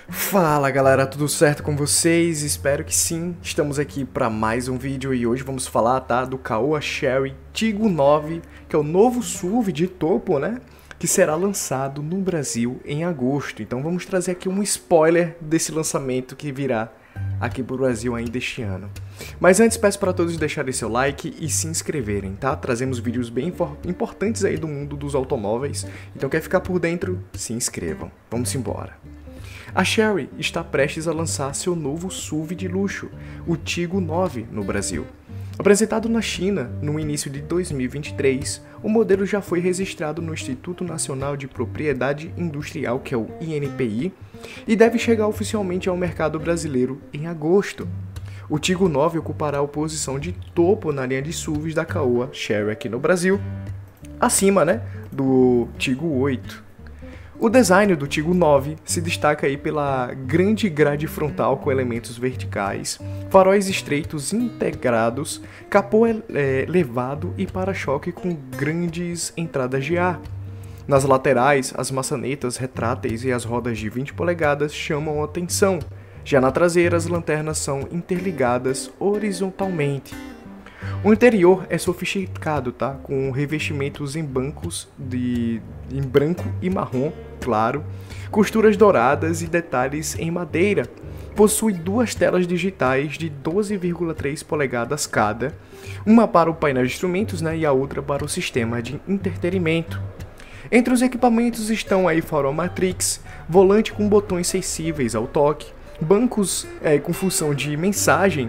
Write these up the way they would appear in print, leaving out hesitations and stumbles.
Fala galera, tudo certo com vocês? Espero que sim. Estamos aqui para mais um vídeo e hoje vamos falar, tá, do Caoa Chery Tiggo 9, que é o novo SUV de topo, né? Que será lançado no Brasil em agosto. Então vamos trazer aqui um spoiler desse lançamento que virá aqui pro Brasil ainda este ano. Mas antes peço para todos deixarem seu like e se inscreverem, tá? Trazemos vídeos bem importantes aí do mundo dos automóveis. Então quer ficar por dentro? Se inscrevam. Vamos embora. A Chery está prestes a lançar seu novo SUV de luxo, o Tiggo 9, no Brasil. Apresentado na China no início de 2023, o modelo já foi registrado no Instituto Nacional de Propriedade Industrial, que é o INPI, e deve chegar oficialmente ao mercado brasileiro em agosto. O Tiggo 9 ocupará a posição de topo na linha de SUVs da Caoa Chery aqui no Brasil, acima, do Tiggo 8. O design do Tiggo 9 se destaca aí pela grande grade frontal com elementos verticais, faróis estreitos integrados, capô elevado e para-choque com grandes entradas de ar. Nas laterais, as maçanetas retráteis e as rodas de 20 polegadas chamam a atenção. Já na traseira, as lanternas são interligadas horizontalmente. O interior é sofisticado, tá? Com revestimentos em bancos em branco e marrom, claro, costuras douradas e detalhes em madeira. Possui duas telas digitais de 12,3 polegadas cada, uma para o painel de instrumentos, né, e a outra para o sistema de entretenimento. Entre os equipamentos estão aí farol Matrix, volante com botões sensíveis ao toque, bancos com função de massagem,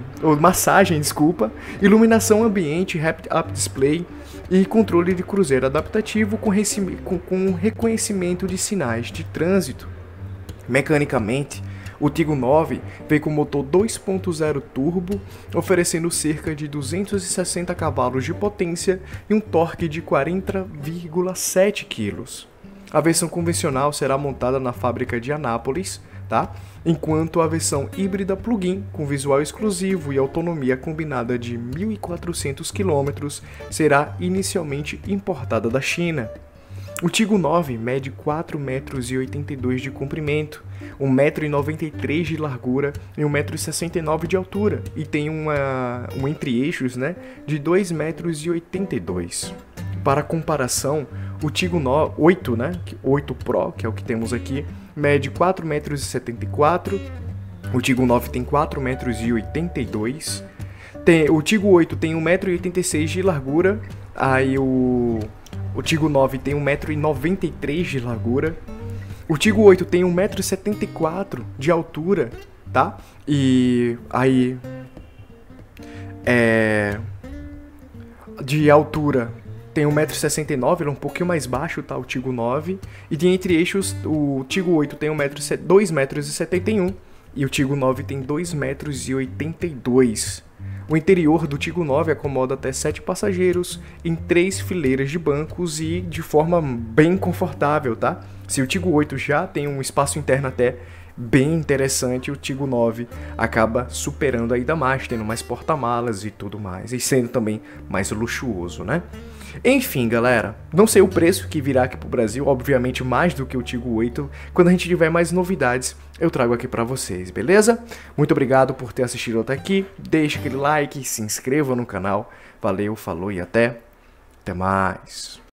iluminação ambiente, head-up display e controle de cruzeiro adaptativo com reconhecimento de sinais de trânsito. Mecanicamente, o Tiggo 9 vem com motor 2.0 turbo, oferecendo cerca de 260 cavalos de potência e um torque de 40,7 kg. A versão convencional será montada na fábrica de Anápolis, tá? Enquanto a versão híbrida plug-in, com visual exclusivo e autonomia combinada de 1.400 km, será inicialmente importada da China. O Tiggo 9 mede 4,82 m de comprimento, 1,93 m de largura e 1,69 m de altura, e tem um entre-eixos, de 2,82 m. Para comparação, o Tiggo 8, 8 Pro, que é o que temos aqui, mede 4,74 m, o Tiggo 9 tem 4,82 m, o Tiggo 8 tem 1,86 m de largura, aí o Tiggo 9 tem 1,93 m de largura, o Tiggo 8 tem 1,74 m de altura, tá? E aí de altura tem 1,69 m, ele é um pouquinho mais baixo, tá? O Tiggo 9. E de entre-eixos, o Tiggo 8 tem 2,71 m e o Tiggo 9 tem 2,82 m. O interior do Tiggo 9 acomoda até 7 passageiros em 3 fileiras de bancos e de forma bem confortável, tá? Se o Tiggo 8 já tem um espaço interno até bem interessante, o Tiggo 9 acaba superando ainda mais, tendo mais porta-malas e tudo mais, e sendo também mais luxuoso, né? Enfim, galera, não sei o preço que virá aqui pro Brasil, obviamente mais do que o Tiggo 8. Quando a gente tiver mais novidades, eu trago aqui pra vocês, beleza? Muito obrigado por ter assistido até aqui, deixa aquele like, se inscreva no canal. Valeu, falou e até mais.